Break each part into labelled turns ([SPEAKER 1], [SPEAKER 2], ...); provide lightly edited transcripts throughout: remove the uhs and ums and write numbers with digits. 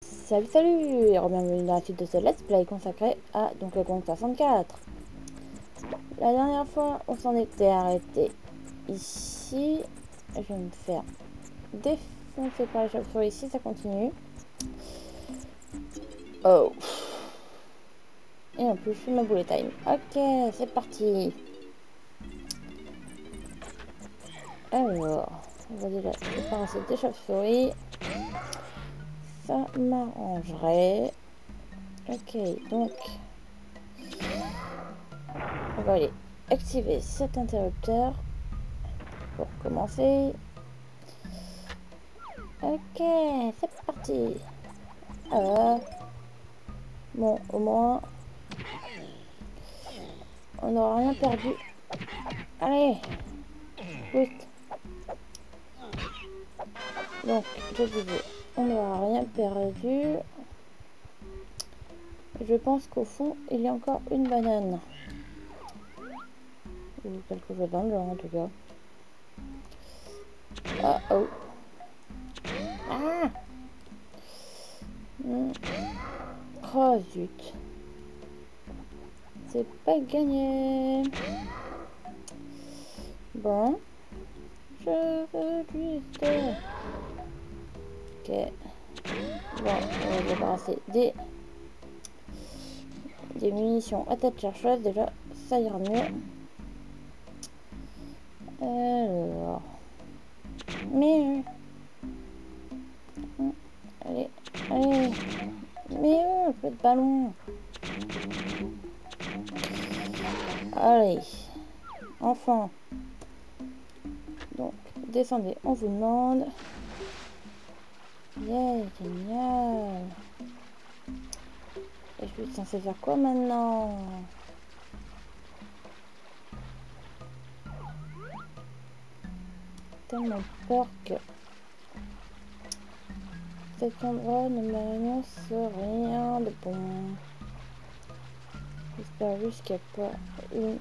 [SPEAKER 1] Salut salut et bienvenue dans la suite de ce let's play consacré à Donkey Kong 64. La dernière fois on s'en était arrêté ici. Je vais me faire défoncer par les chauves-souris ici, ça continue. Oh. Et en plus je fais ma bullet time. Ok, c'est parti. Alors, on va déjà débarrasser des chauves-souris. Ça m'arrangerait. Ok, donc on va aller activer cet interrupteur pour commencer. Ok, c'est parti. Bon, au moins, on n'aura rien perdu. Allez, boost. Donc, je disais, on n'aura rien perdu. Je pense qu'au fond, il y a encore une banane. Ou quelque chose dans le genre, en tout cas. Ah, oh. Ah. Oh, zut. C'est pas gagné. Bon. Je veux juste... Ok. Bon, on va débarrasser des munitions à tête chercheuse. Déjà, ça ira mieux. Alors... Mais... Allez, allez. Mais peu de ballon. Allez. Enfin. Donc, descendez, on vous demande. Yeah, génial. Et je suis censé faire quoi maintenant? Tellement peur que cet endroit ne m'annonce rien de bon. J'espère juste qu'il n'y a pas une...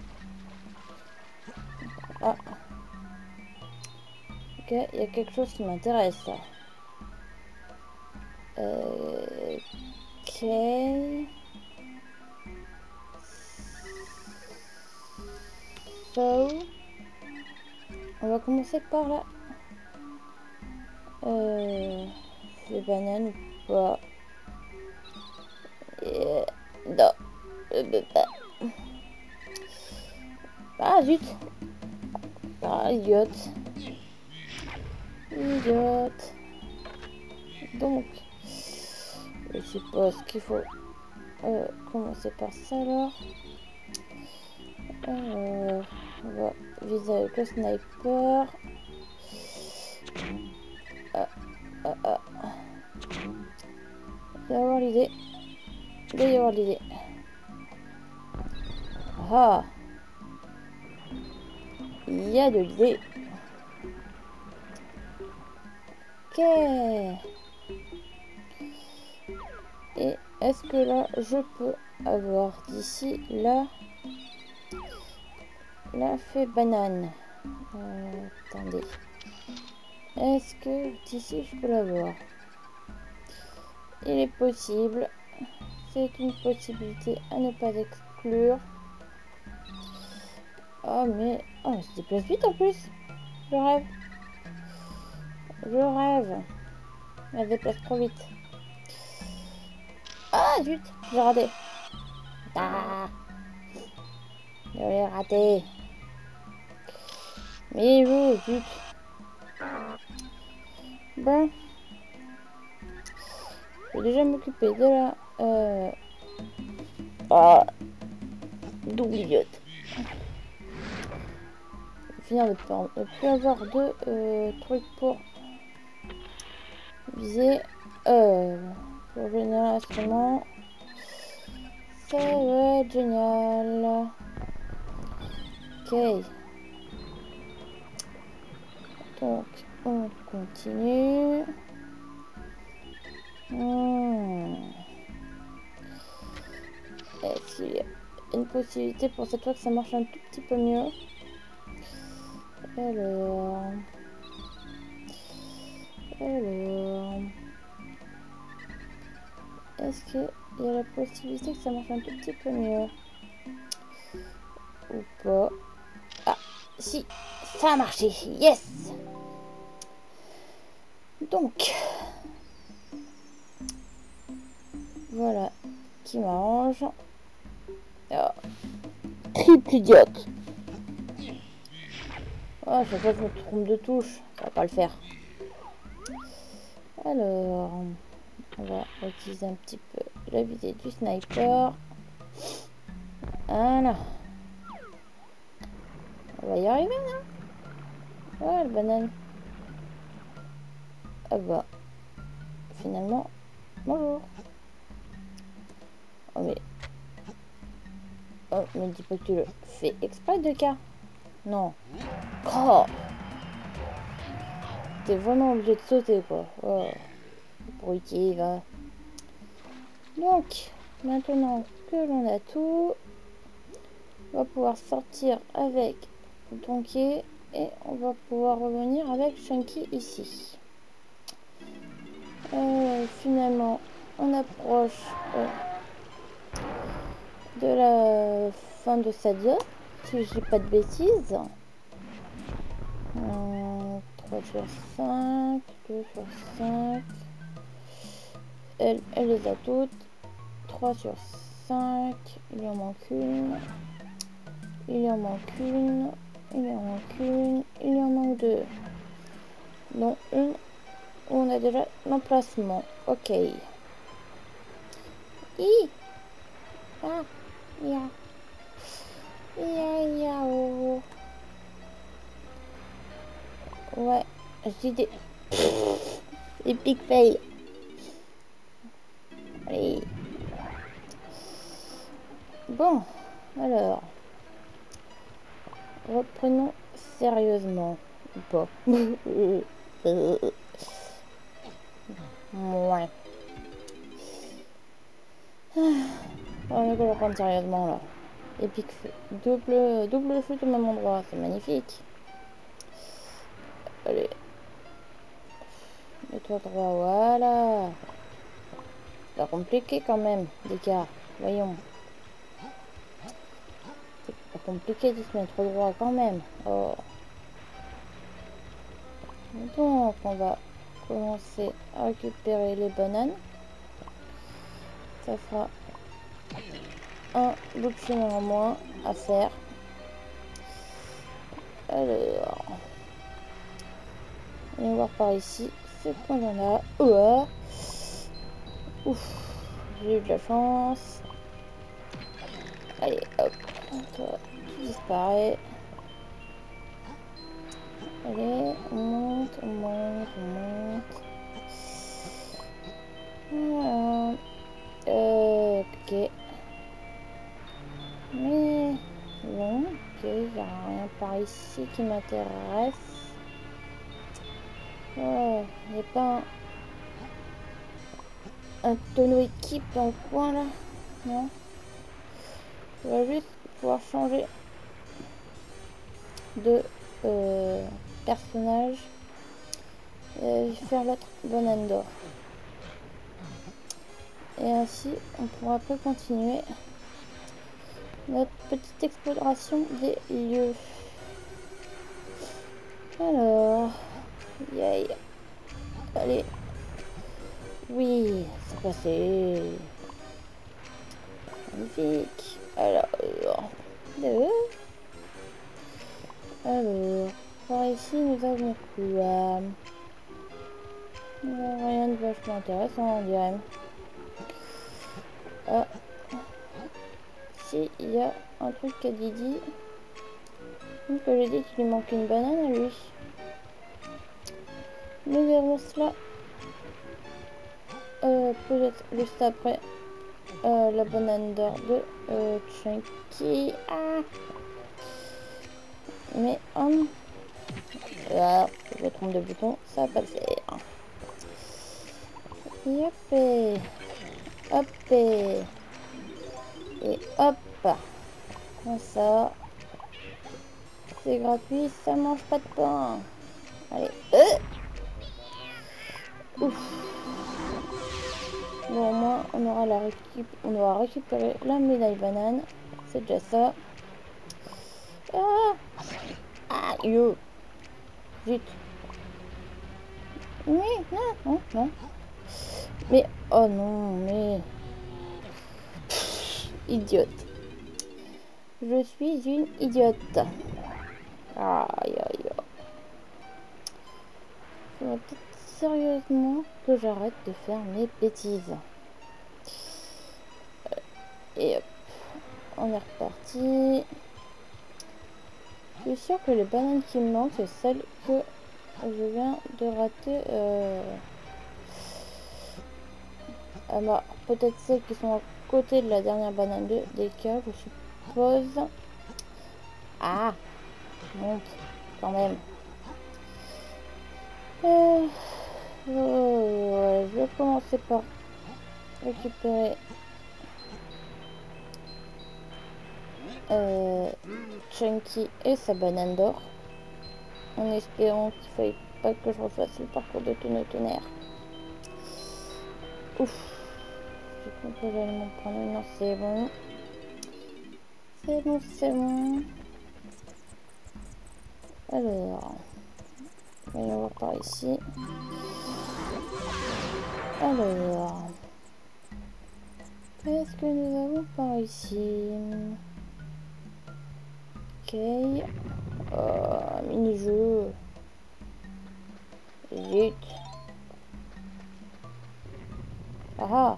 [SPEAKER 1] Ah. Ok, il y a quelque chose qui m'intéresse. Ok. So... On va commencer par là. C'est banane ou pas? Non. Ah zut. Ah idiote. Idiote. Donc, je suppose qu'il faut commencer par ça alors. On va viser avec le sniper. D'avoir l'idée. D'avoir l'idée. Ah. Il y a de l'idée. Ok. Et est-ce que là, je peux avoir d'ici là la fée banane? Attendez. Est-ce que d'ici, je peux l'avoir? Il est possible. C'est une possibilité à ne pas exclure. Oh, mais... Oh, elle se déplace vite en plus. Je rêve. Je rêve. Elle se déplace trop vite. Ah, zut. J'ai raté. Ah. Je l'ai raté. Mais je... Zut. Bon. Je vais déjà m'occuper de la... Ah. Double idiote. Finir de ne plus avoir de trucs pour viser. Pour général instrument. Ça va être génial. Ok. Donc, on continue. Est-ce qu'il y a une possibilité pour cette fois que ça marche un tout petit peu mieux? Alors... est-ce qu'il y a la possibilité que ça marche un tout petit peu mieux? Ou pas? Ah, si, ça a marché, yes! Donc, voilà, qui m'arrange. Ah, triple idiote. Ah, chaque fois que je me trompe de touche, ça va pas le faire. Alors, on va utiliser un petit peu la visée du sniper. Voilà. On va y arriver, non? Ouais, la banane. Ah bah, finalement, bonjour. Oh mais... Oh, me dis pas que tu le fais exprès de cas. Non. Oh, t'es vraiment obligé de sauter, quoi. Oh, bruitier, va. Donc, maintenant que l'on a tout, on va pouvoir sortir avec Donkey et on va pouvoir revenir avec Chunky ici. Finalement, on approche de la fin de Sadia, si je dis pas de bêtises. 3 sur 5, 2 sur 5. Elle les a toutes. 3 sur 5. Il en manque une. Il en manque une. Il en manque une. Il en manque deux. Non, une où on a déjà l'emplacement. Ok. Ah, ya. Oh. Ouais, je dis des... Epic fail. Allez. Bon, alors. Reprenons sérieusement. Ou pas. Ouais. On va le prendre sérieusement là. Epic feu. Double chute au même endroit. C'est magnifique. Allez. Mets-toi droit. Voilà. C'est compliqué quand même, les gars. Voyons. C'est pas compliqué de se mettre droit quand même. Oh. Donc, on va commencer à récupérer les bananes. Ça fera un bout de chemin en moins à faire. Alors, allons voir par ici ce qu'on en a. Ouais. Ouf, j'ai eu de la chance. Allez, hop, toi, tu disparais. Allez, on monte, on monte, on monte. Voilà. Ok. Mais bon, ok, il n'y a rien par ici qui m'intéresse. Oh, il n'y a pas un tonneau équipe dans le coin là? Non? Je vais juste pouvoir changer de personnage et faire l'autre banane d'or. Et ainsi, on pourra après continuer notre petite exploration des lieux. Alors, yay. Allez. Oui, c'est passé. Magnifique. Alors, par ici, nous avons quoi? Rien de vachement intéressant, on dirait. Ah, si, il y a un truc qu'a Didi. Donc, j'ai dit qu'il lui manque une banane à lui. Nous verrons cela peut-être juste après la banane d'or de Chunky. Ah, mais là, je me trompe de bouton, ça va pas le faire. Yep. Hop. Et hop. Comme ça. C'est gratuit, ça mange pas de pain. Allez. Ouf. Bon, au moins, on aura récupéré la médaille banane. C'est déjà ça. Ah, ah, yo. Zut. Mais, non, non, non. Mais, oh non, mais... Idiote. Je suis une idiote. Aïe, aïe, aïe. Faudrait peut-être sérieusement que j'arrête de faire mes bêtises. Et hop, on est reparti. Je suis sûre que les bananes qui me manquent, c'est celles que je viens de rater. Peut-être celles qui sont à côté de la dernière banane des cas, je suppose. Ah, monte quand même. Je vais commencer par récupérer Chunky et sa banane d'or, en espérant qu'il ne fallait pas que je refasse le parcours de tonnerre. Ouf, j'ai cru que j'allais m'en prendre une. Non, c'est bon. C'est bon, c'est bon. Alors, voyons voir par ici. Alors, qu'est-ce que nous avons par ici? Ok. Mini-jeu. Zut. Ah,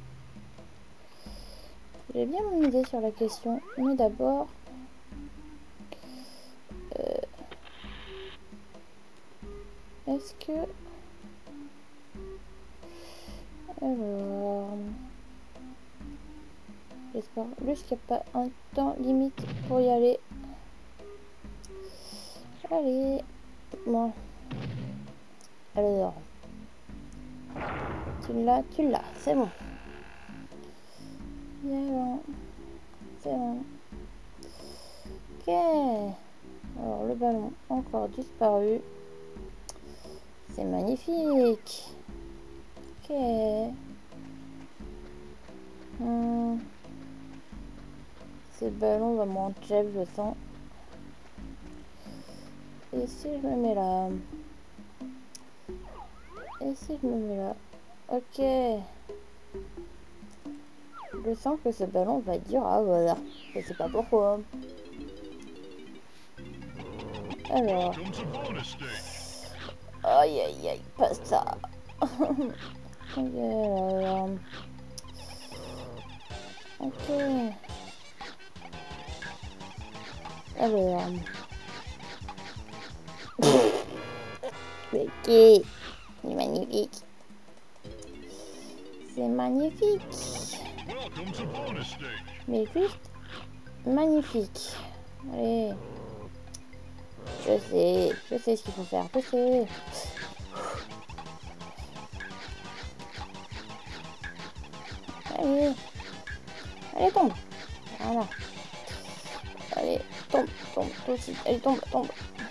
[SPEAKER 1] j'ai bien mon idée sur la question, mais d'abord... est-ce que... Alors... j'espère juste qu'il n'y a pas un temps limite pour y aller. Allez. Bon. Alors... tu l'as, c'est bon. Bien bon. C'est bon. Ok. Alors le ballon encore disparu. C'est magnifique. Ok. Ce ballon va me rendre chef, je sens. Et si je me mets là? Et si je me mets là? Ok. Je sens que ce ballon va être dur à voilà. Je sais pas pourquoi. Alors. Aïe aïe aïe, pas ça. Ok, alors. Ok. Alors. Ok. C'est magnifique. C'est magnifique. Mais juste magnifique. Allez. Je sais ce qu'il faut faire. Je sais. Allez. Allez, tombe. Voilà. Allez, tombe, tombe, toi aussi. Allez, tombe, tombe.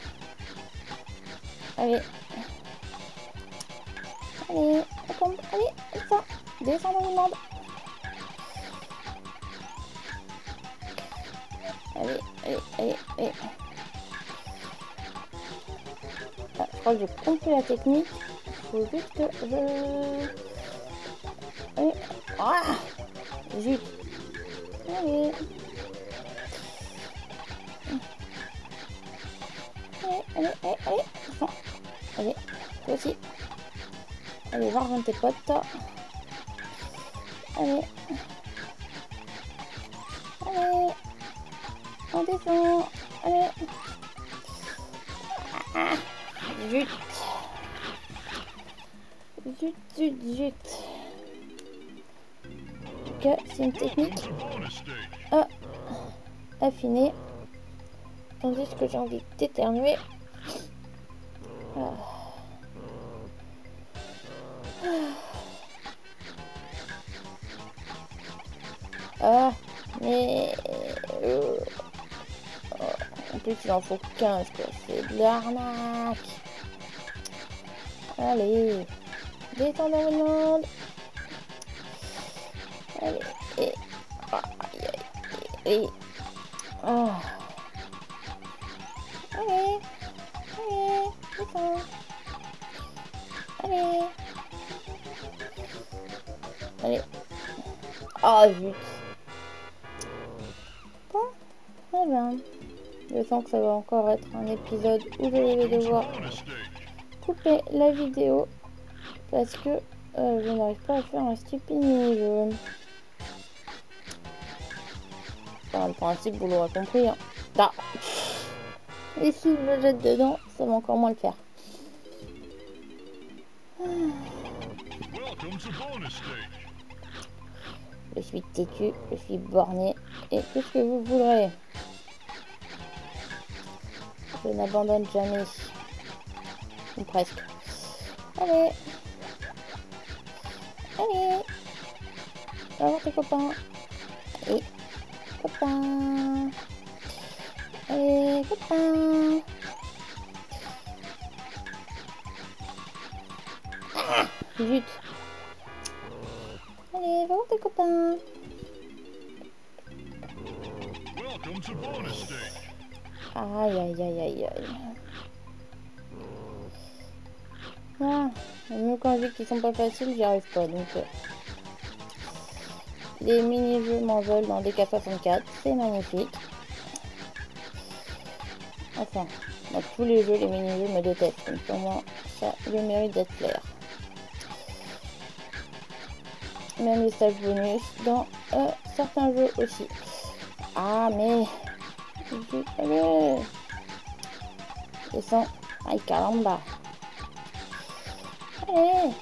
[SPEAKER 1] Allez. Allez, tombe. Allez, descends. Descends dans le monde. Allez, allez, allez, allez. Ah, je crois que j'ai compris la technique. Il faut juste que je... Allez. Ah, zut. Allez. Allez, allez, allez, allez. Bon. Allez, toi aussi. Allez, va rejoindre tes potes. Allez. Allez. On descend. Allez. Ah, zut. Zut, zut, zut. Que c'est une technique affinée. Tandis que j'ai envie d'éternuer. Ah, mais... en plus, il en faut 15, quoi. C'est de l'arnaque. Allez. Descends dans le monde. Allez, et... Ah, aïe, aïe, et... Ah. Allez, allez, descends. Allez. Allez. Ah, zut. Bon, eh ben, je sens que ça va encore être un épisode où je vais devoir couper la vidéo parce que je n'arrive pas à faire un stupide mini-jeu. Enfin, le principe, vous l'aurez compris. Hein. Ah. Et si je me jette dedans, ça va encore moins le faire. Je suis têtu, je suis borné. Et qu'est-ce que vous voudrez? Je n'abandonne jamais. Ou presque. Allez. Allez. Va voir tes copains. Allez. Copains. Allez, copains. Ah, zut. Allez, va voir tes copains. Aïe, aïe, aïe, aïe, aïe. Ah, même quand je dis qu'ils sont pas faciles, j'y arrive pas. Donc, les mini-jeux m'en veulent dans DK64. C'est magnifique. Enfin, dans tous les jeux, les mini-jeux me détestent. Donc, pour moi, ça a le mérite d'être clair. Même les stages bonus dans certains jeux aussi. Ah, mais... Allez. Descends. Aïe, caramba. Allez.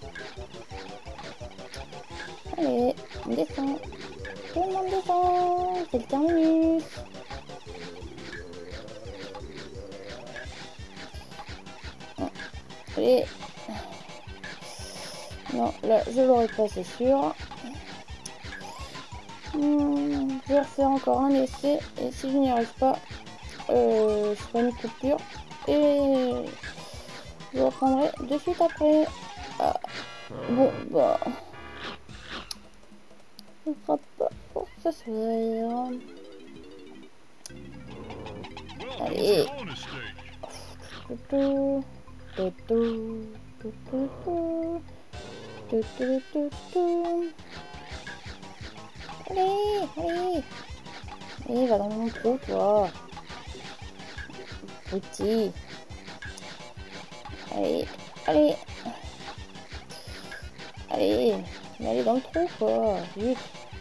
[SPEAKER 1] Allez, on descend. Tout le monde descend. C'est le terminus. Allez. Non, là, je l'aurai pas, c'est sûr. Je vais refaire encore un essai. Et si je n'y arrive pas, je ferai une coupure. Et je reprendrai de suite après. Ah. Bon, bah... ce sera pas pour ce soir. Allez. Allez, allez. Allez, va dans mon trou, toi. Petit. Allez, allez. Allez, mais allez dans le trou, quoi. Vite.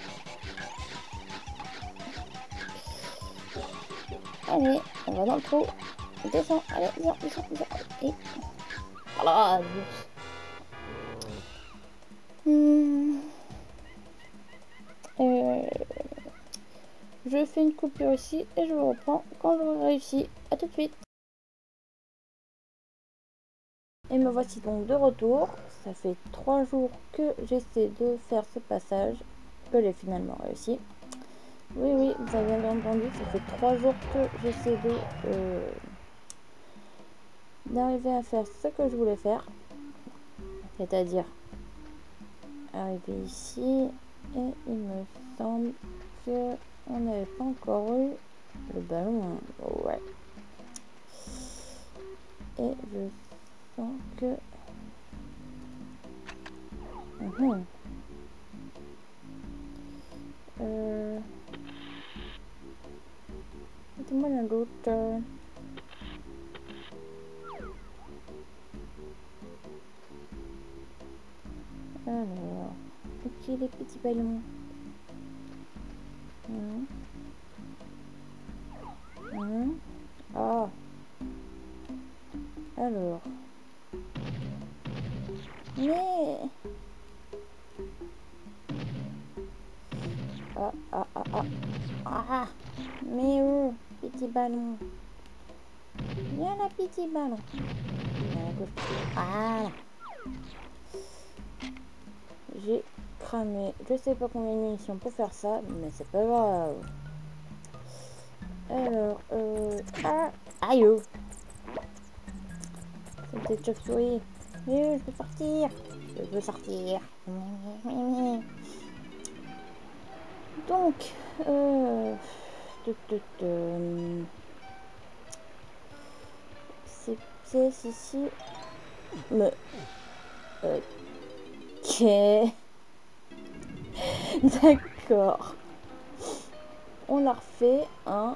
[SPEAKER 1] Allez, on va dans le trou. Descends, allez, viens, descends, descends. Et... voilà, vite. Je fais une coupure ici et je vous reprends quand j'aurai réussi. A tout de suite. Et me voici donc de retour. Ça fait 3 jours que j'essaie de faire ce passage, que j'ai finalement réussi. Oui, oui, vous avez bien entendu, ça fait 3 jours que j'essaie d'arriver à faire ce que je voulais faire. C'est-à-dire arriver ici. Et il me semble que on n'avait pas encore eu le ballon. Ouais. Et je sens que... Mettez-moi l'un d'autre. Alors, ok, les petits ballons. Ah. Alors. Mais... Ah. Mais où, petit ballon. Viens là, petit ballon. Ah. J'ai cramé. Je sais pas combien de munitions pour faire ça, mais c'est pas grave. Alors, ah. Aïe. C'était chauve-souris. Je peux sortir. Je peux sortir. Donc, ces pièces ici me... Ok. D'accord. On la refait, hein.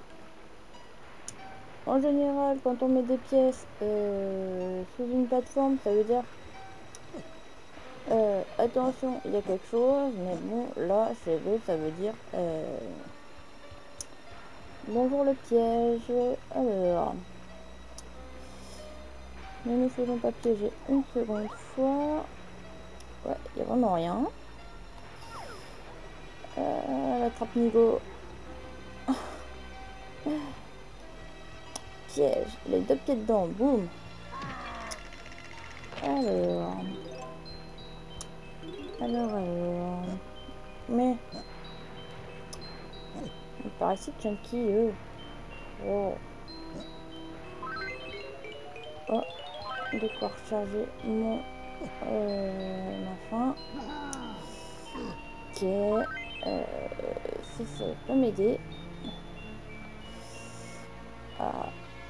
[SPEAKER 1] En général, quand on met des pièces sous une plateforme, ça veut dire attention, il y a quelque chose. Mais bon, là, chez eux, ça veut dire bonjour le piège. Alors, ne nous faisons pas piéger une seconde fois. Ouais, il n'y a vraiment rien. La trappe niveau. Piège, les deux pieds dedans, boum. Alors. Mais. Il paraît si chunky, eux. Oh. Oh. De quoi recharger mon. Enfin. Ok. Ça peut m'aider. Ah.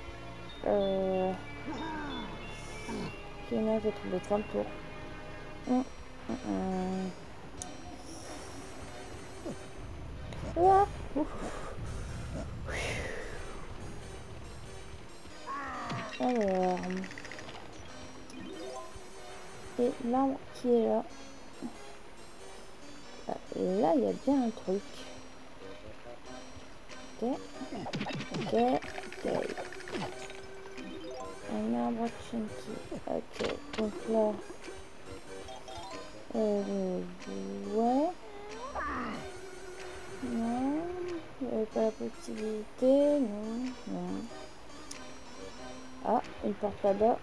[SPEAKER 1] Ok, là, j'ai trouvé ça le tour. Ah. Alors. Et l'arbre qui est là. Là, il y a bien un truc. Ok. Ok. Ok. Un arbre chunky. Ok. Donc là. Ouais. Non. Il n'y avait pas la possibilité. Non. Non. Ah, une porte là-bas.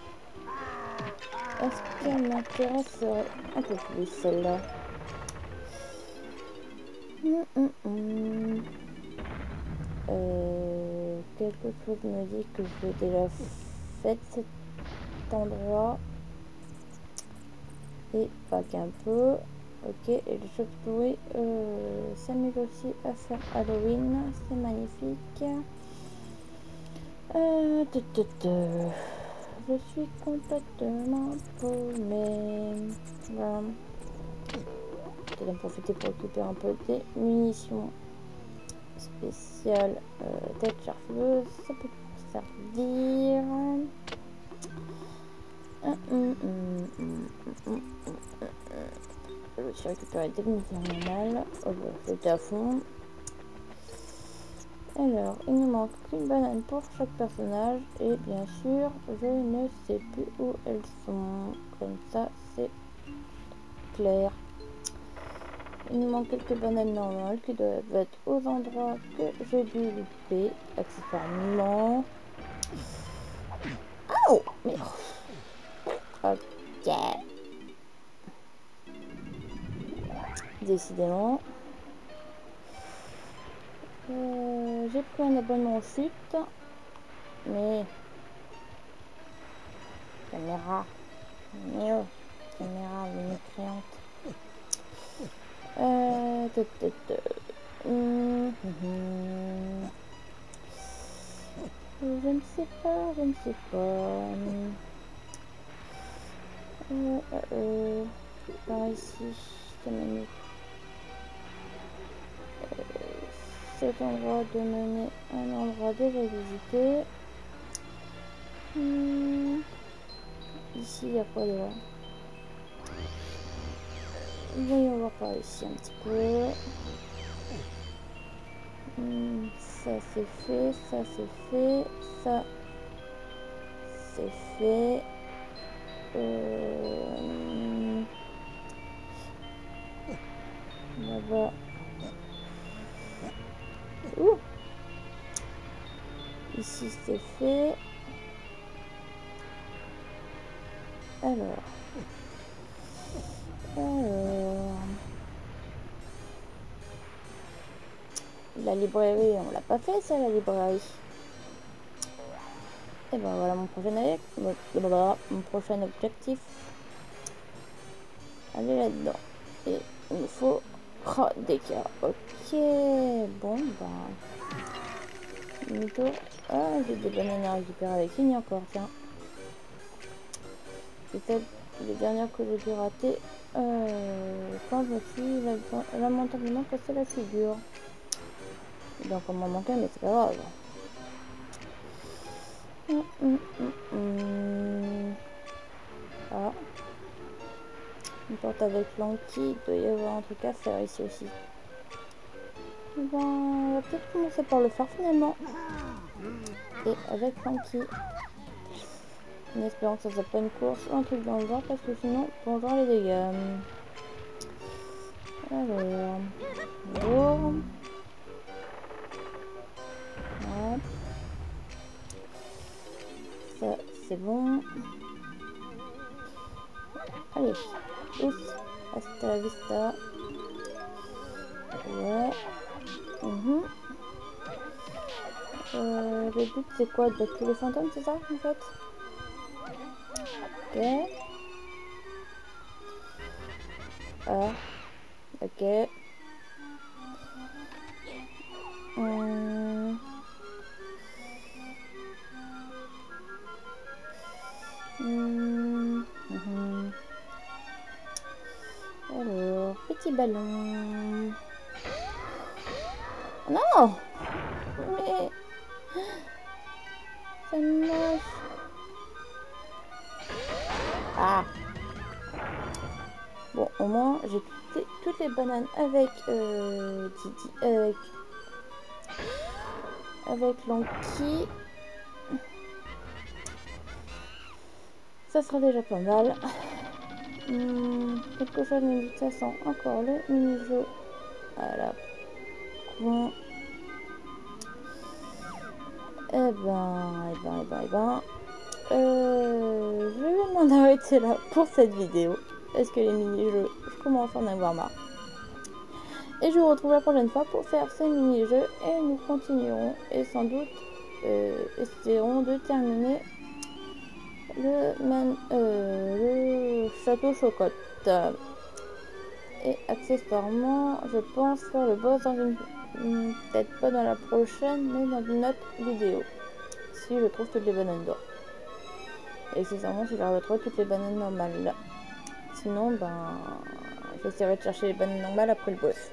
[SPEAKER 1] Est-ce qu'elle m'intéresserait un peu plus celle-là? Quelque chose me dit que je l'ai déjà fait cet endroit. Et pas qu'un peu. Ok, et le chauve-souris s'amuse aussi à faire Halloween. C'est magnifique. Je suis complètement paumée. Voilà. Je vais en profiter pour récupérer un peu des munitions spéciales tête chargeuses. Ça peut servir. Je me suis récupéré des munitions normales. J'étais à fond. Alors, il nous manque une banane pour chaque personnage. Et bien sûr, je ne sais plus où elles sont. Comme ça, c'est clair. Il nous manque quelques bananes normales qui doivent être aux endroits que j'ai dû louper, accessoirement. Oh, mais... Ok. Décidément. J'ai pris un abonnement chute. Mais... Caméra. Mieux. Caméra, une créante. Je ne sais pas, je ne sais pas. Par ici, ça mène cet endroit de mener un endroit déjà visité. Ici, il y a quoi de là? Voyons voir par ici un petit peu. Ça c'est fait, ça c'est fait, ça c'est fait. Là-bas. Ouh. Ici c'est fait. Alors. La librairie, on l'a pas fait ça, la librairie. Et ben voilà mon prochain objectif. Aller là-dedans. Et il me faut Oh, dégâts. Ok. Bon, bah. Demi-tour. Ah, j'ai des bananes à récupérer avec Fini encore, tiens. C'est celle, les dernières que j'ai dû rater. Quand je me suis lamentablement cassé la figure. Il doit encore m'en manquer, mais c'est pas grave. Ah. Une porte avec Lanky. Il doit y avoir un truc à faire ici aussi. Ben, on va peut-être commencer par le faire finalement. Et avec Lanky. En espérant que ça soit pas une course ou un truc dans le genre, parce que sinon, bonjour les dégâts. Alors, bonjour. Hop. Ça, c'est bon. Allez, tous. Hasta la vista. Ouais. Le but, c'est quoi? De battre tous les fantômes, c'est ça, en fait? Ok. Ah. Ok. Alors, petit ballon. Non! Mais... ça me lâche. Ah! Bon, au moins, j'ai toutes les bananes avec Didi, avec Lanky. Ça sera déjà pas mal. Quelque chose me dit que ça sent encore le mini-jeu à la con. Je vais m'en arrêter là pour cette vidéo. Parce que les mini-jeux, je commence à en avoir marre. Et je vous retrouve la prochaine fois pour faire ces mini-jeux. Et nous continuerons. Et sans doute, essaierons de terminer le château Chocotte. Et accessoirement, je pense faire le boss dans une... peut-être pas dans la prochaine, mais dans une autre vidéo. Si je trouve toutes les bananes d'or. Et accessoirement, si je retrouve toutes les bananes normales là. Sinon, ben, j'essaierai de chercher les bananes normales après le boss.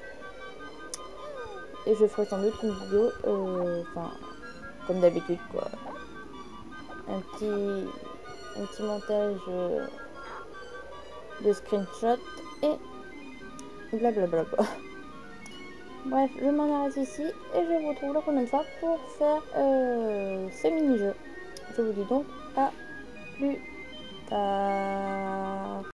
[SPEAKER 1] Et je ferai sans doute une vidéo, enfin, comme d'habitude, quoi. Un petit montage de screenshot et blablabla. Bref, je m'en arrête ici et je vous retrouve la prochaine fois pour faire ces mini-jeux. Je vous dis donc à plus tard.